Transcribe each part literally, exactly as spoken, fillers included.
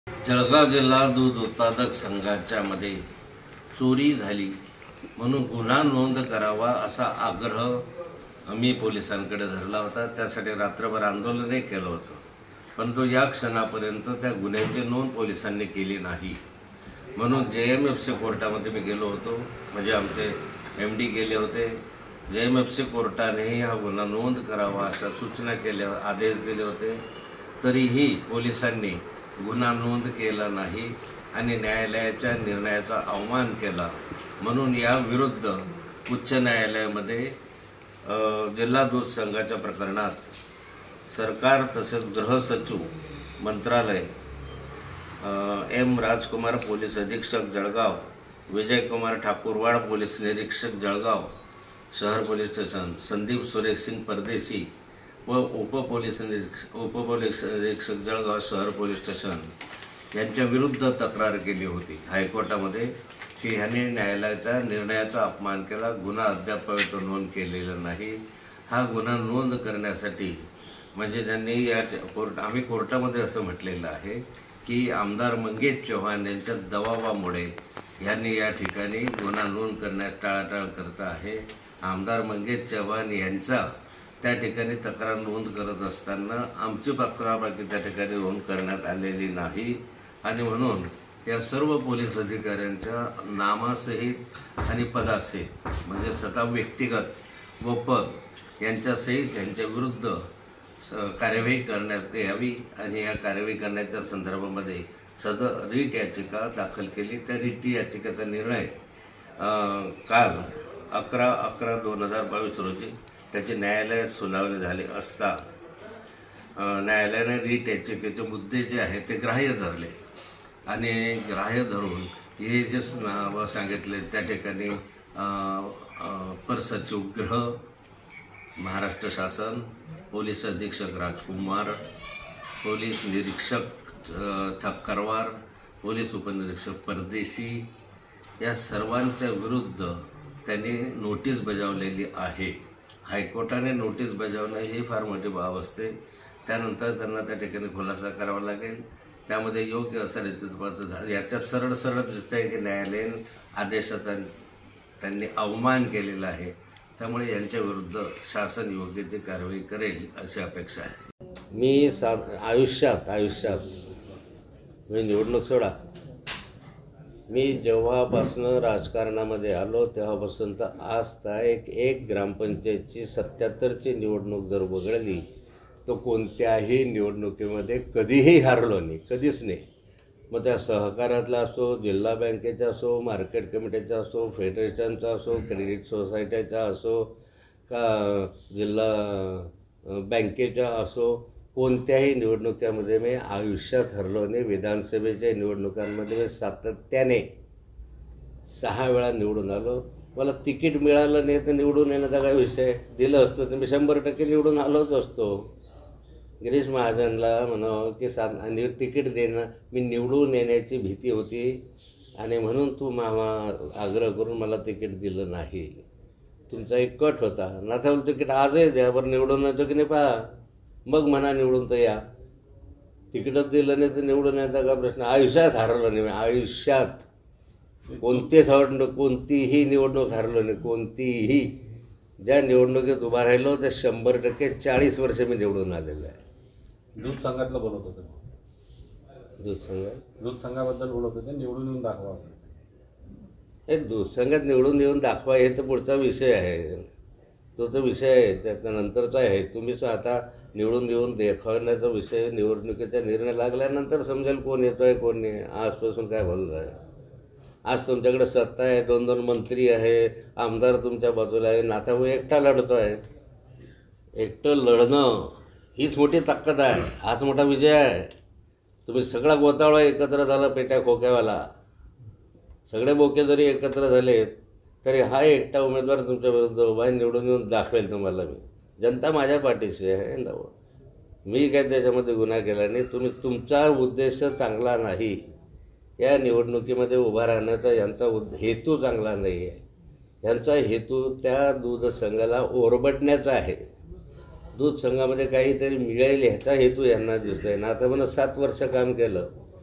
जळगाव जिल्हा दूध उत्पादक संघाच्या मध्ये चोरी झाली म्हणून गुन्हा नोंद करावा असा आग्रह मी पोलिसांकडे धरला होता। त्यासाठी रात्रभर आंदोलनही केलं होतं, परंतु या क्षणापर्यंत त्या गुन्ह्याची नोंद पोलिसांनी केली नाही। म्हणून जे एम एफ सी कोर्टामध्ये मी गेलो होतो, म्हणजे आमचे एम डी गेले होते। जे एम एफ सी कोर्टानेही हा गुन्हा नोंद करावा अशा सूचना केल्या, आदेश दिले होते, तरीही पोलिसांनी गुन्हा नोंद केला नाही आणि न्यायालयाच्या निर्णयाचा अवमान केला। म्हणून या विरुद्ध उच्च न्यायालयामध्ये जिल्हा दूध संघाच्या प्रकरणात सरकार तसेच गृह सचिव मंत्रालय, एम राजकुमार पोलीस अधीक्षक जळगाव, विजयकुमार ठाकूरवाड पोलीस निरीक्षक जळगाव शहर पोलीस स्टेशन, संदीप सुरेश सिंग परदेशी व उप पोलीस निरीक्षक उप पोलीस निरीक्षक जळगाव शहर पोलीस स्टेशन यांच्या विरुद्ध तक्रार केली होती हायकोर्टामध्ये की ह्याने न्यायालयाच्या निर्णयाचा अपमान केला, गुन्हा अद्याप नोंद केलेला नाही। हा गुन्हा नोंद करण्यासाठी म्हणजे त्यांनी या कोर्ट आम्ही कोर्टामध्ये असं म्हटलेलं आहे की आमदार मंगेश चव्हाण यांच्या दबावामुळे यांनी या ठिकाणी गुन्हा नोंद करण्यास टाळाटाळ करत आहे। आमदार मंगेश चव्हाण यांचा त्या ठिकाणी तक्रार नोंद करत असताना आमची तक्रार बाकी त्या ठिकाणी नोंद करण्यात आलेली नाही आणि म्हणून या सर्व पोलीस अधिकाऱ्यांच्या नामासहित आणि पदासहित म्हणजे स्वतः व्यक्तिगत व पद यांच्यासहित यांच्या विरुद्ध कार्यवाही करण्यात यावी आणि या कार्यवाही करण्याच्या संदर्भामध्ये सदर रीट याचिका दाखल केली। त्या रीट याचिकेचा निर्णय काल अकरा अकरा दोन हजार बावीस रोजी त्याचे न्यायालयात सुनावणी झाले असता न्यायालयाने रीट याचिकेचे मुद्दे जे आहेत ते ग्राह्य धरले आणि ग्राह्य धरून हे जे सांगितले त्या ठिकाणी परसचिव गृह महाराष्ट्र शासन, पोलीस अधीक्षक राजकुमार, पोलीस निरीक्षक ठाकरवार, पोलीस उपनिरीक्षक परदेशी या सर्वांच्या विरुद्ध त्यांनी नोटीस बजावलेली आहे। हायकोर्टाने नोटीस बजावणं ही फार मोठी बाब असते, त्यानंतर त्यांना त्या ठिकाणी खुलासा करावा लागेल। त्यामध्ये योग्य असं नेतृत्वाचं झालं याच्यात सरळ सरळ दिसत आहे की न्यायालयीन आदेशाचा त्यांनी अवमान केलेला आहे, त्यामुळे यांच्या विरुद्ध शासन योग्य ती कारवाई करेल अशी अपेक्षा आहे। मी सा आयुष्यात आयुष्यात मी निवडणूक सोडा मी जेव्हापासून राजकारणामध्ये आलो तेव्हापासून तर आज एक एक ग्रामपंचायतची सत्याहत्तरची निवडणूक जर वगळली तो कोणत्याही निवडणुकीमध्ये कधीही हारलो नाही, कधीच नाही। मग त्या सहकार्यातला असो, जिल्हा बँकेचा असो, मार्केट कमिटीचा असो, फेडरेशनचा असो, क्रेडिट सोसायटीचा असो का जिल्हा बँकेच्या असो, कोणत्याही निवडणुकीमध्ये मी आयुष्यात हरलो नाही। विधानसभेच्या निवडणुकांमध्ये मी सातत्याने सहा वेळा निवडून आलो। मला तिकीट मिळालं नाही तर निवडून येण्याचा काय विषय, दिलं असतं तर मी शंभर टक्के निवडून आलोच असतो। गिरीश महाजनला म्हणावं की सात आणि तिकीट देणं मी निवडून येण्याची भीती होती आणि म्हणून तू मामा आग्रह करून मला तिकीट दिलं नाही। तुमचा एक कट होता, नाथावलं तिकीट आजही द्या, बरं निवडून येतो की नाही पहा, मग म्हणा निवडून तर या। तिकीटच दिलं नाही तर निवडून यायचा का प्रश्न। आयुष्यात हरलो नाही, आयुष्यात कोणतेच निवडणूक कोणतीही निवडणूक हरलो नाही, कोणतीही। ज्या निवडणुकीत उभा राहिलो त्या शंभर टक्के चाळीस वर्ष मी निवडून आलेलो आहे। दूध संघातलं बोलत होते, दूध संघ दूध संघाबद्दल बोलत होते, निवडून येऊन दाखवा। हे दूध संघात निवडून येऊन दाखवा हे तर पुढचा विषय आहे, तो तर विषय आहे त्यानंतरचा आहे। तुम्हीच आता निवडून येऊन दाखवण्याचा विषय निवडणुकीचा निर्णय लागल्यानंतर समजेल कोण येतो आहे कोण नाही। आजपासून काय बोललं आहे, आज तुमच्याकडे सत्ता आहे, दोन दोन मंत्री आहे, आमदार तुमच्या बाजूला आहे, नाथाभाऊ एकटा लढतो आहे। एकटं लढणं हीच मोठी ताकद आहे, हाच मोठा विजय आहे। तुम्ही सगळा गोतावळा एकत्र झाला, पेट्या खोक्यावाला सगळे बोके जरी एकत्र झाले तरी हा एकटा उमेदवार तुमच्या विरुद्ध उभा आहे, निवडून येऊन दाखवेल तुम्हाला। मी जनता माझ्या पाठीशी आहे ना, मी काय त्याच्यामध्ये गुन्हा केला नाही। तुम्ही तुमचा उद्देश चांगला नाही, या निवडणुकीमध्ये उभा राहण्याचा यांचा हेतू चांगला नाही आहे। यांचा हेतू त्या दूध संघाला ओरबडण्याचा आहे। दूध संघामध्ये काहीतरी मिळेल ह्याचा हेतू यांना दिसतोय ना। आता म्हणून सात वर्ष काम केलं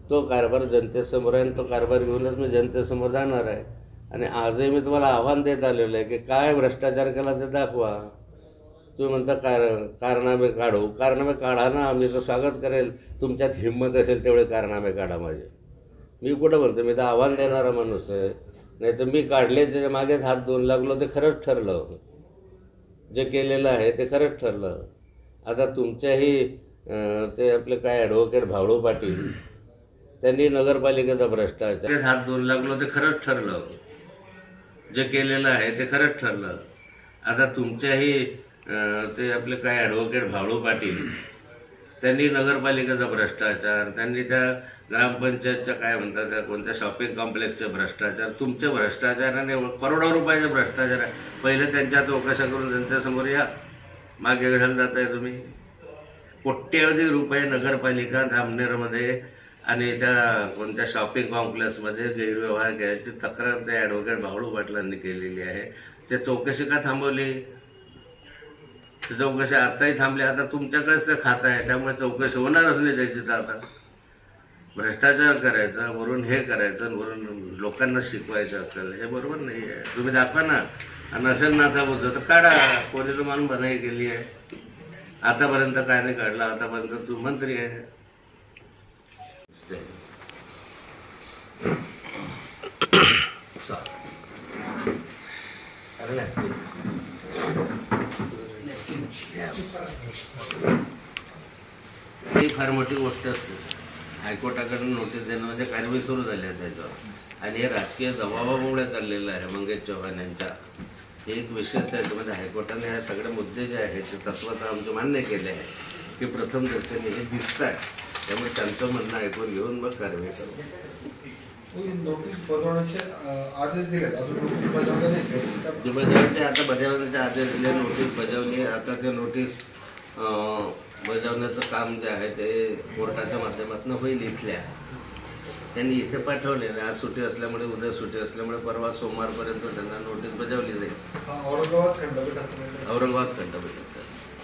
तो कारभार जनतेसमोर आहे आणि तो कारभार घेऊनच मी जनतेसमोर जाणार आहे. आणि आजही मी तुम्हाला आव्हान देत आलेलं आहे की काय भ्रष्टाचार केला ते दाखवा. तुम्ही म्हणता कार कारनामे काढू, कारनामे काढा ना, मी तर स्वागत करेल. तुमच्यात हिंमत असेल तेवढे कारनामे काढा माझे. मी कुठं म्हणतो, मी तर आव्हान देणारा माणूस आहे. नाही तर मी काढले त्याच्या मागेच हात धुवून लागलो, ते खरंच ठरलं. जे केलेलं आहे ते खरंच ठरलं. आता तुमच्याही ते आपले काय ॲडव्होकेट भावडू पाटील, त्यांनी नगरपालिकेचा भ्रष्टाचार हात धुवून लागलो, ते खरंच ठरलं. जे केलेलं आहे ते खरंच ठरलं. आता तुमच्याही ते आपले काय ॲडव्होकेट भावडू पाटील, त्यांनी नगरपालिकेचा भ्रष्टाचार, त्यांनी त्या ग्रामपंचायतच्या काय म्हणतात त्या कोणत्या शॉपिंग कॉम्प्लेक्सचे भ्रष्टाचार, तुमचे भ्रष्टाचाराने करोडो रुपयाचे भ्रष्टाचार आहे. पहिले त्यांच्या चौकशा करून जनतेसमोर या. मागे कशाला जाताय तुम्ही? कोट्यवधी रुपये नगरपालिका धामनेरमध्ये आणि त्या कोणत्या शॉपिंग कॉम्प्लेक्समध्ये गैरव्यवहार केल्याची तक्रार त्या ॲडव्होकेट भावडू पाटलांनी केलेली आहे. ते चौकशी का थांबवली? ते चौकशी आताही थांबली. आता तुमच्याकडेच ते खातं आहे, त्यामुळे चौकशी होणारच नाही त्याची. तर आता भ्रष्टाचार करायचा, वरून हे करायचं, वरून लोकांना शिकवायचं आपल्याला, हे बरोबर नाही आहे. तुम्ही दाखवा ना. नसेल नाथाबूचं तर काढा. कोणी तुम्हाला मनाई केली आहे? आतापर्यंत काय नाही काढला. आतापर्यंत तू मंत्री आहे. ही फार मोठी गोष्ट असते. हायकोर्टाकडून नोटीस देणं म्हणजे कारवाई सुरू झाली आहे त्याच्यावर. आणि हे राजकीय दबावामुळे चाललेलं आहे मंगेश चव्हाण यांच्या. हे एक विशेष आहे. म्हणजे हायकोर्टाने हे सगळे मुद्दे जे आहेत ते तत्वतः आमचे मान्य केले आहे की प्रथम दर्शनी हे दिसत आहे. त्यामुळे त्यांचं म्हणणं ऐकून घेऊन मग कारवाई करू. नोटीस बजावण्याचे आदेश दिले, अजून नोटीस बजावले नाही. बजावण्याचे आता बजावण्याचे आदेश दिले, नोटीस बजावली. आता ते नोटीस बजावण्याचं काम जे आहे ते कोर्टाच्या माध्यमातून होईल. इथल्या त्यांनी इथे पाठवलेलं. आज सुट्टी असल्यामुळे, उद्या सुट्टी असल्यामुळे परवा सोमवारपर्यंत त्यांना नोटीस बजावली जाईल. औरंगाबाद खंडपीठाचं औरंगाबाद खंडपीठाचं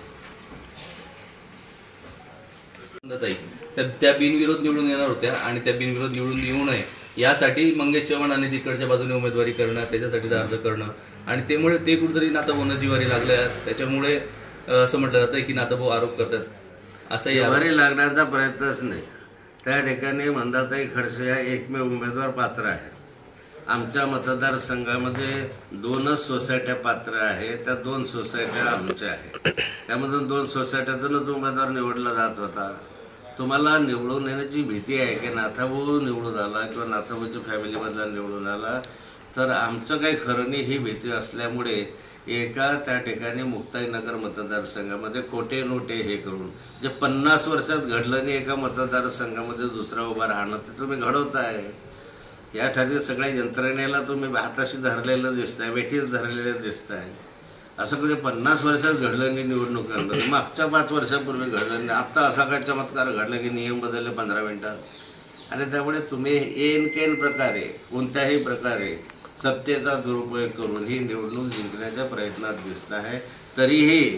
त्या त्या बिनविरोध निवडून येणार होत्या आणि त्या बिनविरोध निवडून येऊ नये यासाठी मंगेश चव्हाणांनी तिकडच्या बाजूने उमेदवारी करणं, त्याच्यासाठी अर्ज करणं आणि त्यामुळे ते कुठेतरी नाताभाऊंना जिवारी लागलं. त्याच्यामुळे असं म्हटलं जातं की नाताभाऊ आरोप करतात. असंही जिवारी लागण्याचा प्रयत्नच नाही. त्या ठिकाणी मंदाताई खडसे या एकमेव उमेदवार पात्र आहे. आमच्या मतदारसंघामध्ये दोनच सोसायट्या पात्र आहे. त्या दोन सोसायट्या आमच्या आहेत. त्यामधून दोन सोसायट्यातूनच उमेदवार निवडला जात होता. तुम्हाला निवडून येण्याची भीती आहे की नाथाभाऊ निवडून आला किंवा नाथाभाऊच्या फॅमिलीमधला निवडून आला तर आमचं काही खरं नाही, ही भीती असल्यामुळे एका त्या ठिकाणी मुक्ताईनगर मतदारसंघामध्ये खोटे नोटे हे करून जे पन्नास वर्षात घडलं नाही एका मतदारसंघामध्ये दुसरा उभा राहणं, ते तुम्ही घडवताय. या ठिकाणी सगळ्या यंत्रणेला तुम्ही हाताशी धरलेलं दिसताय, वेठीच धरलेलं दिसताय. असं कधी पन्नास वर्षात घडलं नाही निवडणुकांमध्ये. मागच्या पाच वर्षापूर्वी घडलं नाही. आत्ता असा काय चमत्कार घडला की नियम बदलले पंधरा मिनिटात. आणि त्यामुळे तुम्ही एन केन प्रकारे कोणत्याही प्रकारे सत्तेचा दुरुपयोग करून ही निवडणूक जिंकण्याच्या प्रयत्नात दिसत आहे. तरीही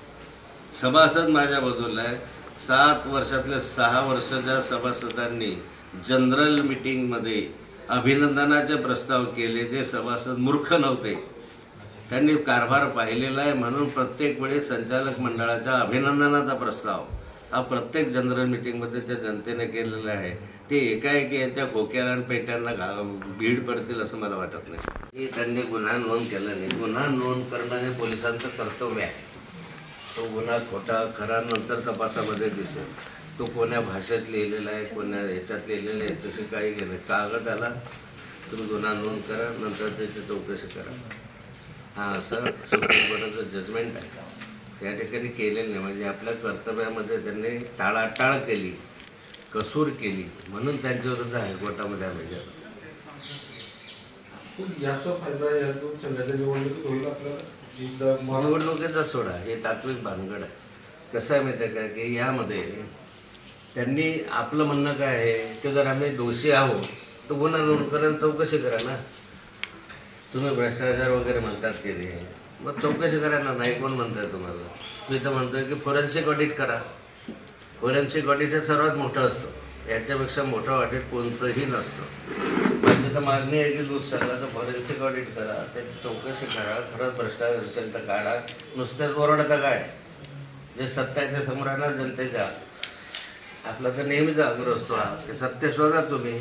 सभासद माझ्या बाजूला आहे. सात वर्षातल्या सहा वर्षाच्या सभासदांनी जनरल मीटिंगमध्ये अभिनंदनाचे प्रस्ताव केले. ते सभासद मूर्ख नव्हते, त्यांनी कारभार पाहिलेला आहे. म्हणून प्रत्येक वेळी संचालक मंडळाच्या अभिनंदनाचा प्रस्ताव हा प्रत्येक जनरल मीटिंगमध्ये त्या जनतेने केलेला आहे. ते एकाएकी यांच्या खोक्याला आणि पेट्यांना भीड पडतील असं मला वाटत नाही. त्यांनी गुन्हा नोंद केला नाही. गुन्हा नोंद करणं हे पोलिसांचं कर्तव्य आहे. तो गुन्हा खोटा खरा नंतर तपासामध्ये दिसेल. तो कोण्या भाषेत लिहिलेला आहे, कोण्या ह्याच्यात लिहिलेला आहे याच्याशी काही घेणं. कागद आला तुम्ही गुन्हा नोंद करा, नंतर त्याची चौकशी करा. हा असं सुप्रीम कोर्टाचं जजमेंट आहे. त्या ठिकाणी केलेलं नाही. म्हणजे आपल्या कर्तव्यामध्ये त्यांनी टाळाटाळ केली, कसूर केली, म्हणून त्यांच्याविरुद्ध हायकोर्टामध्ये आम्ही गेलो. याचा फायदा या दोन संघाच्या निवडणुकीत होईल आपल्याला? निवडणुकीचा सोडा हे तात्विक भानगड आहे. कसं आहे माहिती आहे का की यामध्ये त्यांनी आपलं म्हणणं काय आहे की जर आम्ही दोषी आहोत तर गुन्हा नोंद करा, चौकशी करा ना. तुम्ही भ्रष्टाचार वगैरे म्हणतात की नाही, मग चौकशी करा ना. नाही कोण म्हणतंय तुम्हाला? मी तर म्हणतोय की फॉरेन्सिक ऑडिट करा. फॉरेन्सिक ऑडिट हे सर्वात मोठं असतं. याच्यापेक्षा मोठं ऑडिट कोणतंही नसतं. माझी तर मागणी आहे की दूध संघाचं फॉरेन्सिक ऑडिट करा, त्याची चौकशी करा, खरंच भ्रष्टाचार असेल तर काढा. नुसत्याच ओरडता काय, जे सत्य आहे ते समोर आणा जनतेच्या. आपला तर नेहमीच आग्रह असतो हा की सत्य शोधा तुम्ही.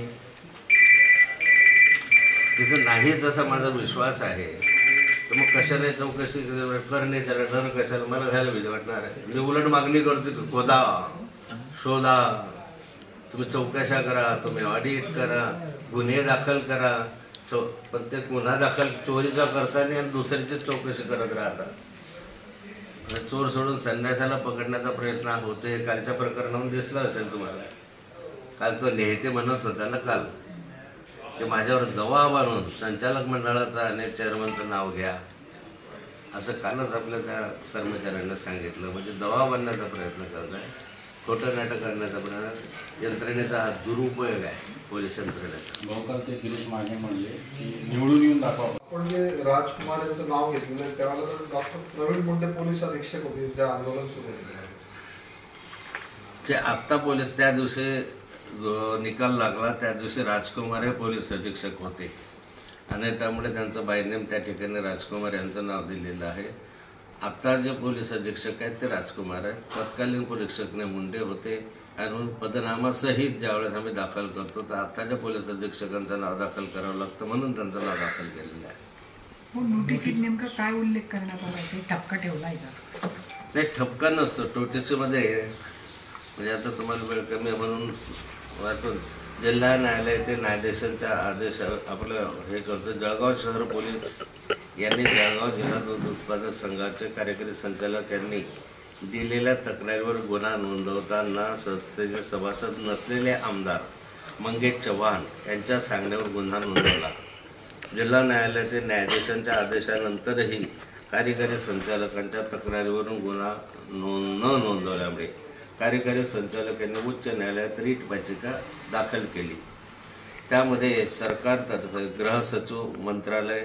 तिथं नाहीच असा माझा विश्वास आहे तर मग कशाला चौकशी करणे, त्याला डर कशाला, मला घ्यायला भीती वाटणार आहे. मी उलट मागणी करतो की खोदा, शोधा, तुम्ही चौकशा करा, तुम्ही ऑडिट करा, गुन्हे दाखल करा. चौ पण ते गुन्हा दाखल चोरीचा करताना आणि दुसऱ्याची चौकशी करत राहतात. चोर सोडून संन्यासाला पकडण्याचा प्रयत्न होतोय. कालच्या प्रकरणावर दिसलं असेल तुम्हाला. काल तो नेते म्हणत होता ना काल ते माझ्यावर दबाव आणून संचालक मंडळाचं आणि चेअरमनचं नाव घ्या, असं कालच आपल्या त्या कर्मचाऱ्यांना सांगितलं. म्हणजे दबाव आणण्याचा प्रयत्न करताय, खोटं नाटक करण्याचा प्रयत्न, यंत्रणेचा हा दुरुपयोग आहे पोलीस यंत्रणेचा. बहुकाल ते गिरीश माने म्हणले की निवडून येऊन दाखवा. पण जे राजकुमार यांचं नाव घेतलेलं त्यावेळेला तर डॉक्टर प्रवीण मुंडे पोलीस अधीक्षक होते, जे आंदोलन सुरू होते. जे आत्ता पोलीस त्या दिवशी निकाल लागला त्या दिवशी राजकुमार हे पोलीस अधीक्षक होते आणि त्यामुळे त्यांचं बायनेम त्या ठिकाणी राजकुमार यांचं नाव दिलेलं आहे. आता जे पोलीस अधीक्षक आहेत ते राजकुमार आहेत. तत्कालीन पोलीसने मुंडे होते आणि पदनामासहित ज्यावेळेस आम्ही दाखल करतो तर आत्ताच्या पोलीस अधीक्षकांचं नाव दाखल करावं लागतं म्हणून त्यांचं नाव दाखल केलेलं आहे. नोटिसीत नेमका काय उल्लेख करण्यात आला, ते ठपका ठेवलाय का? ते ठपका नसतं नोटिसीमध्ये. म्हणजे आता तुम्हाला वेळ कमी म्हणून वाटून जिल्हा न्यायालय ते न्यायाधीशांच्या आदेश आपलं हे करतो. जळगाव शहर पोलीस यांनी जळगाव जिल्हा दूध उत्पादक संघाचे कार्यकारी संचालक यांनी दिलेल्या तक्रारीवर गुन्हा नोंदवताना संस्थेचे सभासद नसलेले आमदार मंगेश चव्हाण यांच्या सांगण्यावर गुन्हा नोंदवला. जिल्हा न्यायालयातील न्यायाधीशांच्या आदेशानंतरही कार्यकारी संचालकांच्या तक्रारीवरून गुन्हा नोंद न नोंदवल्यामुळे कार्यकारी संचालक यांनी उच्च न्यायालयात रीट याचिका दाखल केली. त्यामध्ये सरकारतर्फे गृह सचिव मंत्रालय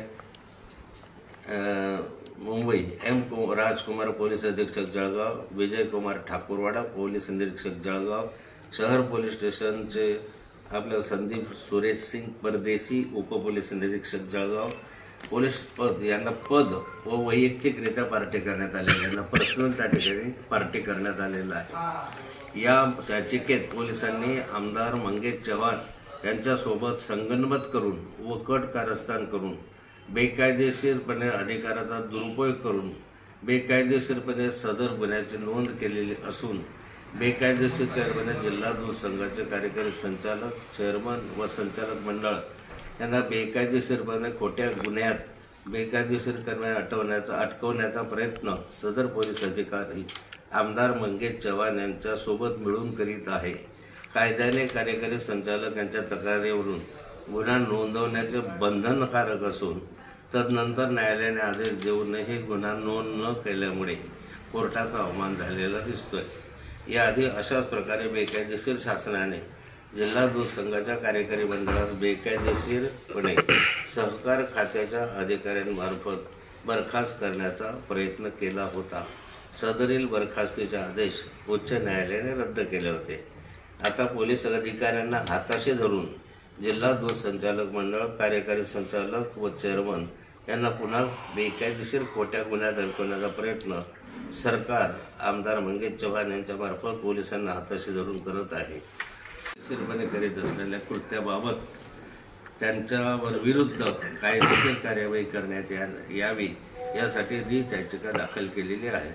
मुंबई एम राजकुमार पोलीस अधीक्षक जळगाव, विजयकुमार ठाकूरवाडा पोलीस निरीक्षक जळगाव, शहर पोलीस स्टेशनचे आपल्या संदीप सुरेश सिंग परदेशी उपपोलीस निरीक्षक जळगाव पोलीस पद यांना पद व वैयक्तिकरित्या पार्टी करण्यात आलेली, यांना पर्सनल त्या ठिकाणी पार्टी करण्यात आलेला आहे. या याचिकेत पोलिसांनी आमदार मंगेश चव्हाण यांच्यासोबत संगनमत करून व कट कारस्थान करून बेकायदेशीरपणे अधिकाराचा दुरुपयोग करून बेकायदेशीरपणे सदर गुन्ह्याची नोंद केलेली असून बेकायदेशीरपणे जिल्हा दूध संघाचे कार्यकारी संचालक, चेअरमन व संचालक मंडळ यांना बेकायदेशीरपणे खोट्या गुन्ह्यात बेकायदेशीरपणे अटवण्याचा अटकवण्याचा प्रयत्न सदर पोलीस अधिकारी आमदार मंगेश चव्हाण यांच्या सोबत मिळून करीत आहे. कायद्याने कार्यकारी संचालक यांच्या तक्रारीवरून गुन्हा नोंदवण्याचे बंधनकारक असून तदनंतर न्यायालयाने आदेश देऊनही गुन्हा नोंद न केल्यामुळे कोर्टाचा अवमान झालेला दिसतोय. याआधी अशाच प्रकारे बेकायदेशीर शासनाने जिल्हा दूध संघाच्या कार्यकारी मंडळात बेकायदेशीरपणे सहकार खात्याच्या अधिकाऱ्यांमार्फत बरखास्त करण्याचा प्रयत्न केला होता. सदरील बरखास्तीचे आदेश उच्च न्यायालयाने रद्द केले होते. आता पोलीस अधिकाऱ्यांना हाताशी धरून जिल्हा दूध संचालक मंडळ, कार्यकारी संचालक व चेअरमन यांना पुन्हा बेकायदेशीर खोट्या गुन्ह्यात अडकवण्याचा प्रयत्न सरकार आमदार मंगेश चव्हाण यांच्या मार्फत पोलिसांना हाताशी धरून करत आहे. बेकायदेशीरपणे करीत असलेल्या कृत्याबाबत त्यांच्यावर विरुद्ध कायदेशीर कार्यवाही करण्यात यावी यासाठी रीट याचिका दाखल केलेली आहे.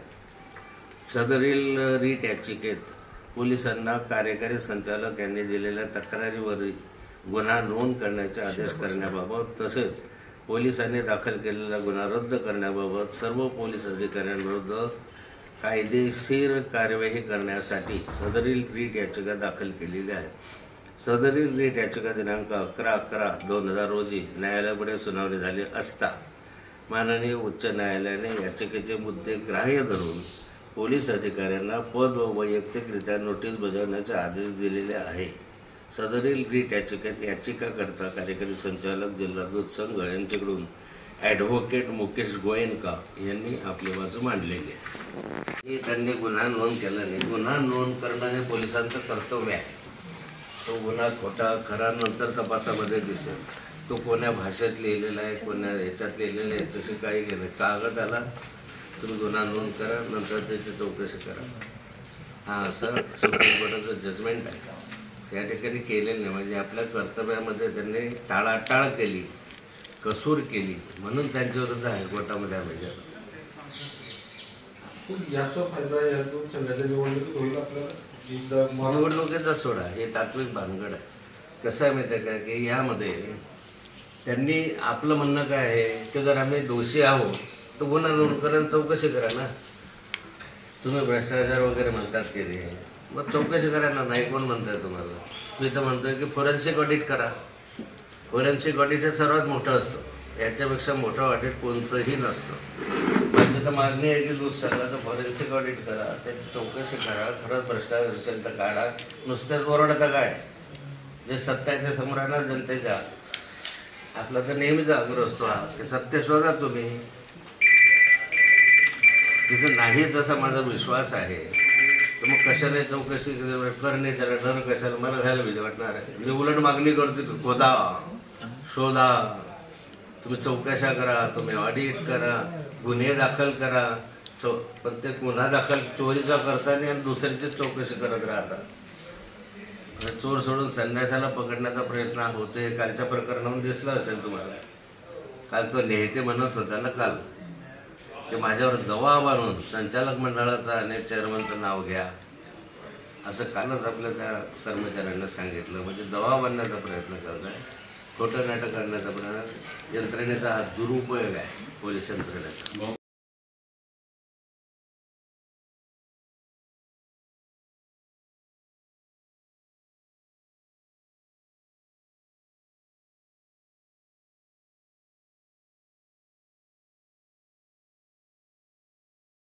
सदरील रीट याचिकेत पोलिसांना कार्यकारी संचालक यांनी दिलेल्या तक्रारीवर गुन्हा नोंद करण्याचे आदेश करण्याबाबत तसेच पोलिसांनी दाखल केलेला गुन्हा रद्द करण्याबाबत सर्व पोलीस अधिकाऱ्यांविरुद्ध कायदेशीर कार्यवाही करण्यासाठी सदरील रीट याचिका दाखल केलेली आहे. सदरील रीट याचिका दिनांक अकरा अकरा दोन हजार रोजी न्यायालयापुढे सुनावणी झाली असता माननीय उच्च न्यायालयाने याचिकेचे मुद्दे ग्राह्य धरून पोलीस अधिकाऱ्यांना पद व वैयक्तिकरित्या नोटीस बजावण्याचे आदेश दिलेले आहे. सदरील रीट याचिकेत याचिकाकर्ता कार्यकारी संचालक जिल्हा दूध संघ यांच्याकडून ॲडव्होकेट मुकेश गोयनका यांनी आपली बाजू मांडलेली आहे. त्यांनी गुन्हा नोंद केला नाही. गुन्हा नोंद करणं हे पोलिसांचं कर्तव्य आहे. तो गुन्हा खोटा खरा नंतर तपासामध्ये दिसेल. तो कोण्या भाषेत लिहिलेला आहे, कोण्या ह्याच्यात लिहिलेलं आहे तसे काही गेलं. कागद आला तुम्ही गुन्हा नोंद करा, नंतर त्याची चौकशी करा. हा असं सुप्रीम कोर्टाचं जजमेंट आहे. या ठिकाणी केलेलं नाही. म्हणजे आपल्या कर्तव्यामध्ये त्यांनी टाळाटाळ केली, कसूर केली, म्हणून त्यांच्याविरुद्ध हायकोर्टामध्ये आम्ही गेलो. याचा फायदा या दोन संघाच्या निवडणुकीत होईल आपल्याला. एकदा मला निवडणुकीचा सोडा हे तात्विक भानगड आहे. कसं आहे माहिती आहे का की ह्यामध्ये त्यांनी आपलं म्हणणं काय आहे की जर आम्ही दोषी आहोत तर गुन्हा नोंद करा, चौकशी करा ना. तुम्ही भ्रष्टाचार वगैरे म्हणतात की नाही, मग चौकशी करा ना. नाही कोण म्हणतंय तुम्हाला? मी तर म्हणतोय की फोरेन्सिक ऑडिट करा. फोरेन्सिक ऑडिट हे सर्वात मोठं असतं. याच्यापेक्षा मोठं ऑडिट कोणतंही नसतं. माझी तर मागणी आहे की दूध संघाचं फॉरेन्सिक ऑडिट करा, त्याची चौकशी करा. खरंच भ्रष्टाचार असेल तर काढा. नुसत्याच ओरडता काय? जे सत्य आहे ते समोर आणा जनतेच्या. आपला तर नेहमीचा आग्रह असतो हा की सत्य शोधा तुम्ही. तिथं नाहीच असा माझा विश्वास आहे तर मग कशाला चौकशी करणे, त्याला डर कशाला? मला घ्यायला भीती वाटणार आहे. मी उलट मागणी करतो की खोदा, शोधा, तुम्ही चौकशा करा, तुम्ही ऑडिट करा, गुन्हे दाखल करा. चौ पण ते गुन्हा दाखल चोरीचा करताना आणि दुसऱ्याची चौकशी करत राहतात. चोर सोडून संन्यासाला पकडण्याचा प्रयत्न होतोय. कालच्या प्रकरणावर दिसलं असेल तुम्हाला. काल तो नेते म्हणत होता ना काल की माझ्यावर दबाव आणून संचालक मंडळाचं आणि चेअरमनचं नाव घ्या, असं कालच आपल्या त्या कर्मचाऱ्यांना सांगितलं. म्हणजे दबाव आणण्याचा प्रयत्न करताय, खोटं नाटक करण्याचा प्रयत्न. यंत्रणेचा हा दुरुपयोग आहे पोलीस यंत्रणेचा.